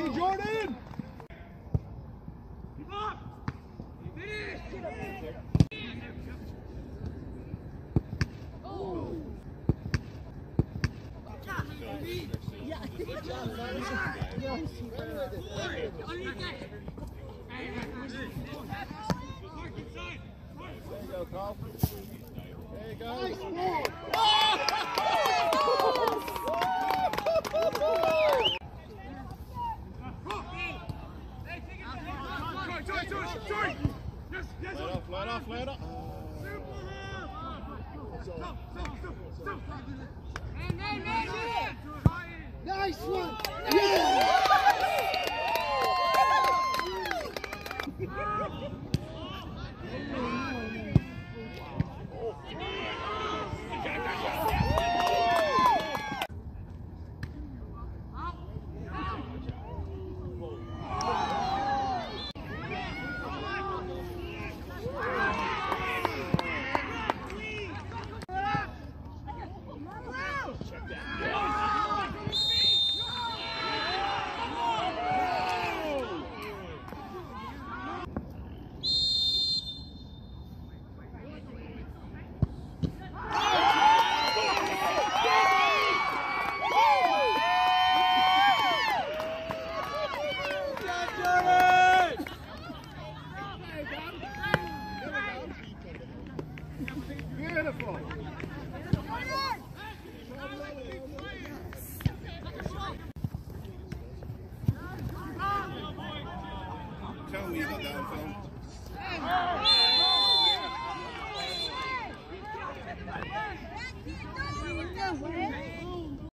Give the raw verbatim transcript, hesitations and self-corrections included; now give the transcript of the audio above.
Hey, Jordan! There you go. Nice ball. Let off, let off, let off. Nice one. Yeah! Beautiful. Tell me you got that on film.